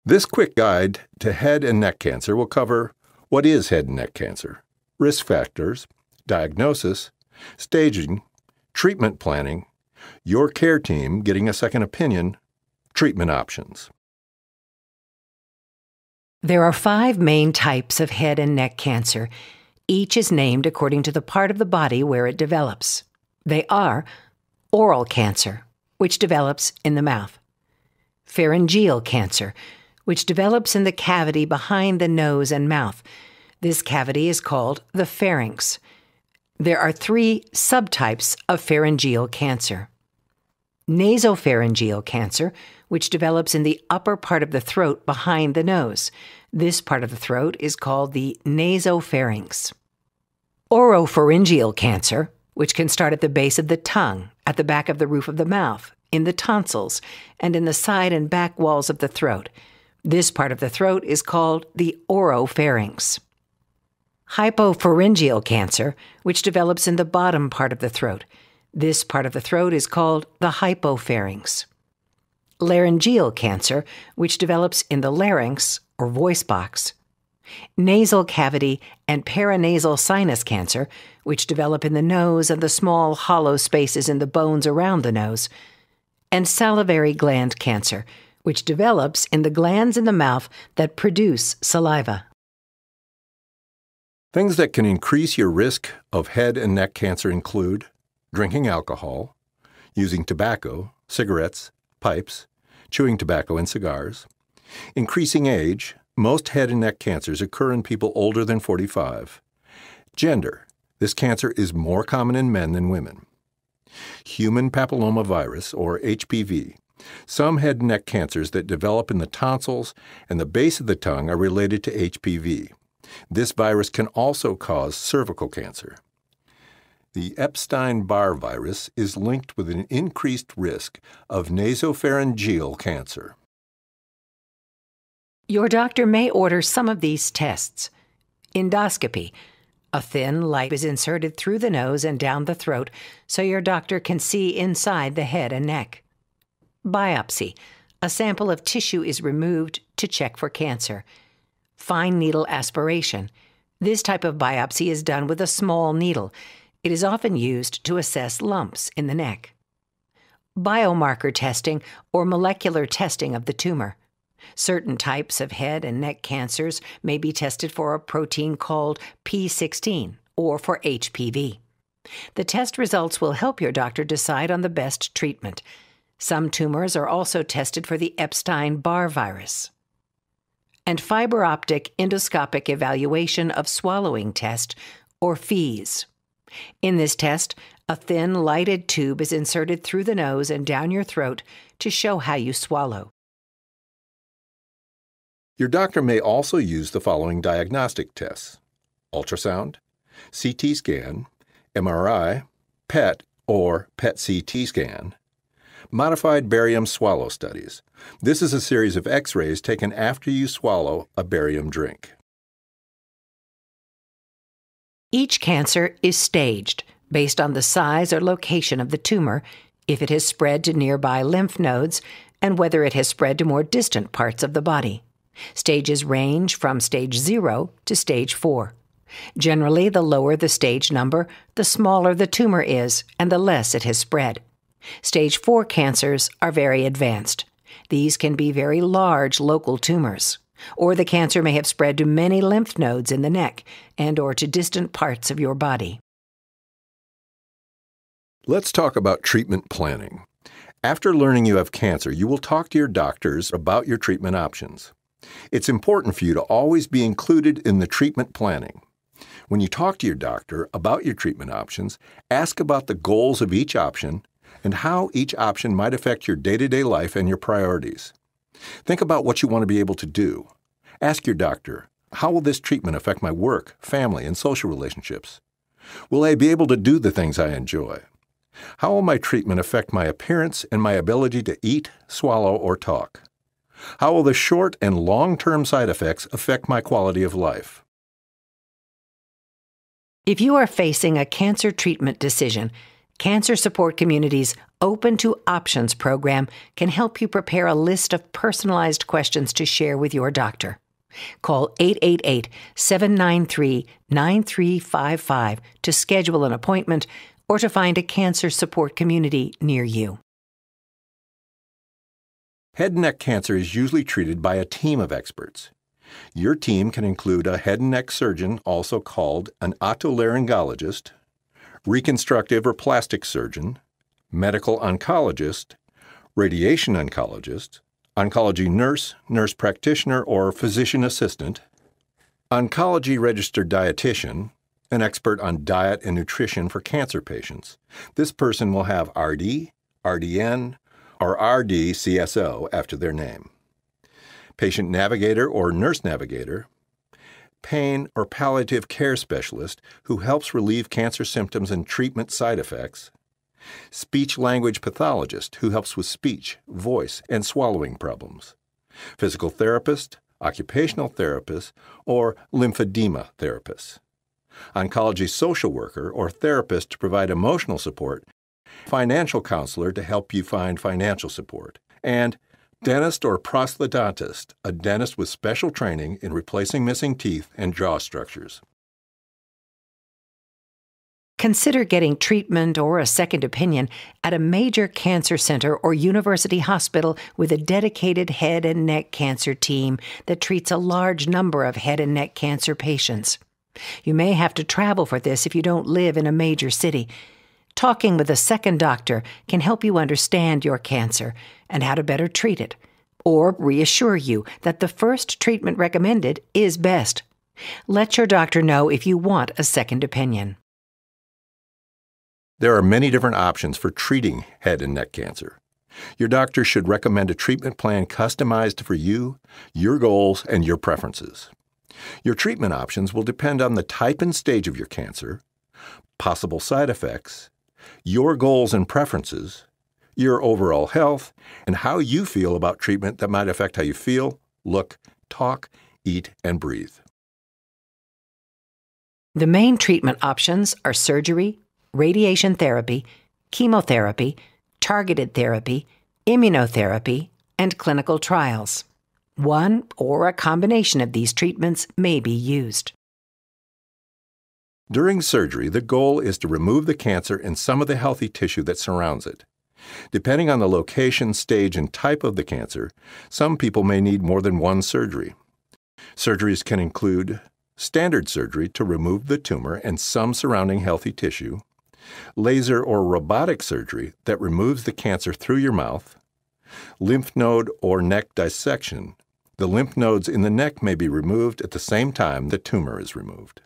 This quick guide to head and neck cancer will cover what is head and neck cancer, risk factors, diagnosis, staging, treatment planning, your care team getting a second opinion, treatment options. There are 5 main types of head and neck cancer. Each is named according to the part of the body where it develops. They are oral cancer, which develops in the mouth; pharyngeal cancer, which develops in the cavity behind the nose and mouth. This cavity is called the pharynx. There are 3 subtypes of pharyngeal cancer. Nasopharyngeal cancer, which develops in the upper part of the throat behind the nose. This part of the throat is called the nasopharynx. Oropharyngeal cancer, which can start at the base of the tongue, at the back of the roof of the mouth, in the tonsils, and in the side and back walls of the throat. This part of the throat is called the oropharynx. Hypopharyngeal cancer, which develops in the bottom part of the throat. This part of the throat is called the hypopharynx. Laryngeal cancer, which develops in the larynx or voice box. Nasal cavity and paranasal sinus cancer, which develop in the nose and the small hollow spaces in the bones around the nose. And salivary gland cancer, which develops in the glands in the mouth that produce saliva. Things that can increase your risk of head and neck cancer include drinking alcohol, using tobacco, cigarettes, pipes, chewing tobacco and cigars. Increasing age. Most head and neck cancers occur in people older than 45. Gender. This cancer is more common in men than women. Human papillomavirus, or HPV. Some head and neck cancers that develop in the tonsils and the base of the tongue are related to HPV. This virus can also cause cervical cancer. The Epstein-Barr virus is linked with an increased risk of nasopharyngeal cancer. Your doctor may order some of these tests. Endoscopy. A thin light is inserted through the nose and down the throat so your doctor can see inside the head and neck. Biopsy. A sample of tissue is removed to check for cancer. Fine needle aspiration. This type of biopsy is done with a small needle. It is often used to assess lumps in the neck. Biomarker testing or molecular testing of the tumor. Certain types of head and neck cancers may be tested for a protein called P16 or for HPV. The test results will help your doctor decide on the best treatment. Some tumors are also tested for the Epstein-Barr virus. And fiber optic endoscopic evaluation of swallowing test, or FEES. In this test, a thin lighted tube is inserted through the nose and down your throat to show how you swallow. Your doctor may also use the following diagnostic tests: ultrasound, CT scan, MRI, PET or PET-CT scan, modified barium swallow studies. This is a series of X-rays taken after you swallow a barium drink. Each cancer is staged based on the size or location of the tumor, if it has spread to nearby lymph nodes, and whether it has spread to more distant parts of the body. Stages range from stage 0 to stage 4. Generally, the lower the stage number, the smaller the tumor is, and the less it has spread. Stage 4 cancers are very advanced. These can be very large local tumors, or the cancer may have spread to many lymph nodes in the neck and or to distant parts of your body. Let's talk about treatment planning. After learning you have cancer, you will talk to your doctors about your treatment options. It's important for you to always be included in the treatment planning. When you talk to your doctor about your treatment options, ask about the goals of each option and how each option might affect your day-to-day life and your priorities. Think about what you want to be able to do. Ask your doctor, how will this treatment affect my work, family, and social relationships? Will I be able to do the things I enjoy? How will my treatment affect my appearance and my ability to eat, swallow, or talk? How will the short and long-term side effects affect my quality of life? If you are facing a cancer treatment decision, Cancer Support Community's Open to Options program can help you prepare a list of personalized questions to share with your doctor. Call 888-793-9355 to schedule an appointment or to find a cancer support community near you. Head and neck cancer is usually treated by a team of experts. Your team can include a head and neck surgeon, also called an otolaryngologist, reconstructive or plastic surgeon, medical oncologist, radiation oncologist, oncology nurse, nurse practitioner, or physician assistant, oncology registered dietitian, an expert on diet and nutrition for cancer patients. This person will have RD, RDN, or RD-CSO after their name. Patient navigator or nurse navigator, pain or palliative care specialist who helps relieve cancer symptoms and treatment side effects, speech-language pathologist who helps with speech, voice, and swallowing problems, physical therapist, occupational therapist, or lymphedema therapist, oncology social worker or therapist to provide emotional support, financial counselor to help you find financial support, and dentist or prosthodontist, a dentist with special training in replacing missing teeth and jaw structures. Consider getting treatment or a second opinion at a major cancer center or university hospital with a dedicated head and neck cancer team that treats a large number of head and neck cancer patients. You may have to travel for this if you don't live in a major city. Talking with a second doctor can help you understand your cancer and how to better treat it, or reassure you that the first treatment recommended is best. Let your doctor know if you want a second opinion. There are many different options for treating head and neck cancer. Your doctor should recommend a treatment plan customized for you, your goals, and your preferences. Your treatment options will depend on the type and stage of your cancer, possible side effects, your goals and preferences, your overall health, and how you feel about treatment that might affect how you feel, look, talk, eat, and breathe. The main treatment options are surgery, radiation therapy, chemotherapy, targeted therapy, immunotherapy, and clinical trials. One or a combination of these treatments may be used. During surgery, the goal is to remove the cancer and some of the healthy tissue that surrounds it. Depending on the location, stage, and type of the cancer, some people may need more than one surgery. Surgeries can include standard surgery to remove the tumor and some surrounding healthy tissue, laser or robotic surgery that removes the cancer through your mouth, lymph node or neck dissection. The lymph nodes in the neck may be removed at the same time the tumor is removed.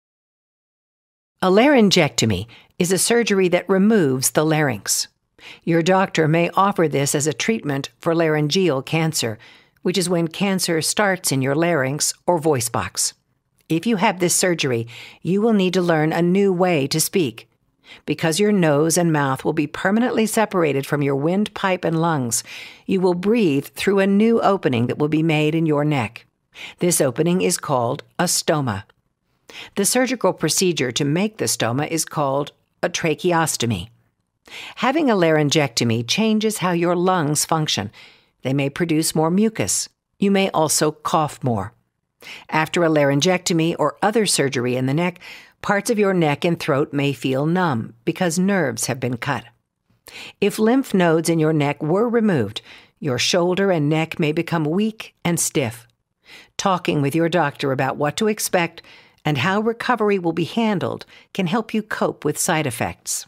A laryngectomy is a surgery that removes the larynx. Your doctor may offer this as a treatment for laryngeal cancer, which is when cancer starts in your larynx or voice box. If you have this surgery, you will need to learn a new way to speak. Because your nose and mouth will be permanently separated from your windpipe and lungs, you will breathe through a new opening that will be made in your neck. This opening is called a stoma. The surgical procedure to make the stoma is called a tracheostomy. Having a laryngectomy changes how your lungs function. They may produce more mucus. You may also cough more. After a laryngectomy or other surgery in the neck, parts of your neck and throat may feel numb because nerves have been cut. If lymph nodes in your neck were removed, your shoulder and neck may become weak and stiff. Talking with your doctor about what to expect and how recovery will be handled can help you cope with side effects.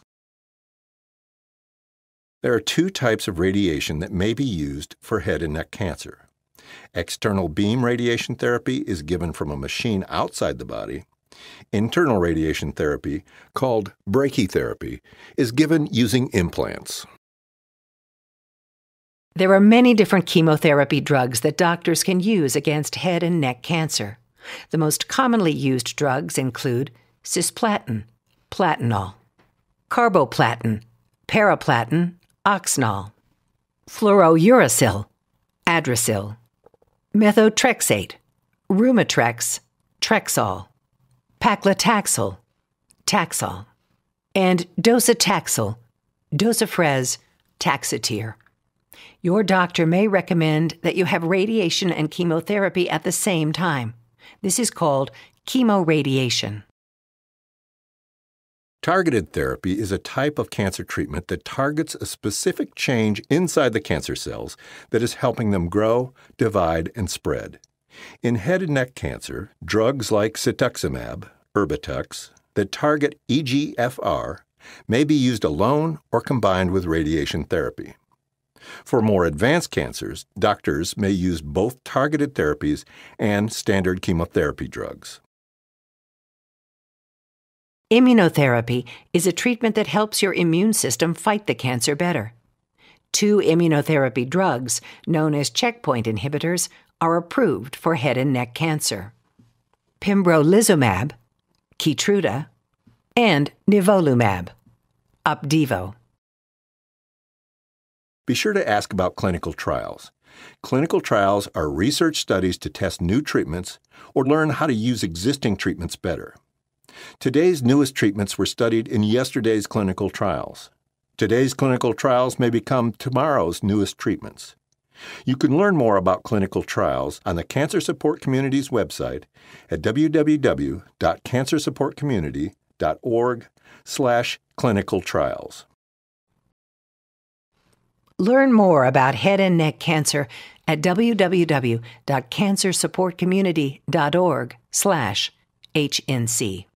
There are two types of radiation that may be used for head and neck cancer. External beam radiation therapy is given from a machine outside the body. Internal radiation therapy, called brachytherapy, is given using implants. There are many different chemotherapy drugs that doctors can use against head and neck cancer. The most commonly used drugs include cisplatin, platinol, carboplatin, paraplatin, Oxnol, fluorouracil, Adrasil, methotrexate, Rumitrex, Trexol, paclitaxel, Taxol. and docetaxel, Dosafrez, Taxotere. Your doctor may recommend that you have radiation and chemotherapy at the same time. This is called chemoradiation. Targeted therapy is a type of cancer treatment that targets a specific change inside the cancer cells that is helping them grow, divide, and spread. In head and neck cancer, drugs like cetuximab, Erbitux, that target EGFR may be used alone or combined with radiation therapy. For more advanced cancers, doctors may use both targeted therapies and standard chemotherapy drugs. Immunotherapy is a treatment that helps your immune system fight the cancer better. 2 immunotherapy drugs, known as checkpoint inhibitors, are approved for head and neck cancer: pembrolizumab, Keytruda, and nivolumab, Opdivo. Be sure to ask about clinical trials. Clinical trials are research studies to test new treatments or learn how to use existing treatments better. Today's newest treatments were studied in yesterday's clinical trials. Today's clinical trials may become tomorrow's newest treatments. You can learn more about clinical trials on the Cancer Support Community's website at www.cancersupportcommunity.org/clinical trials. Learn more about head and neck cancer at www.cancersupportcommunity.org/HNC.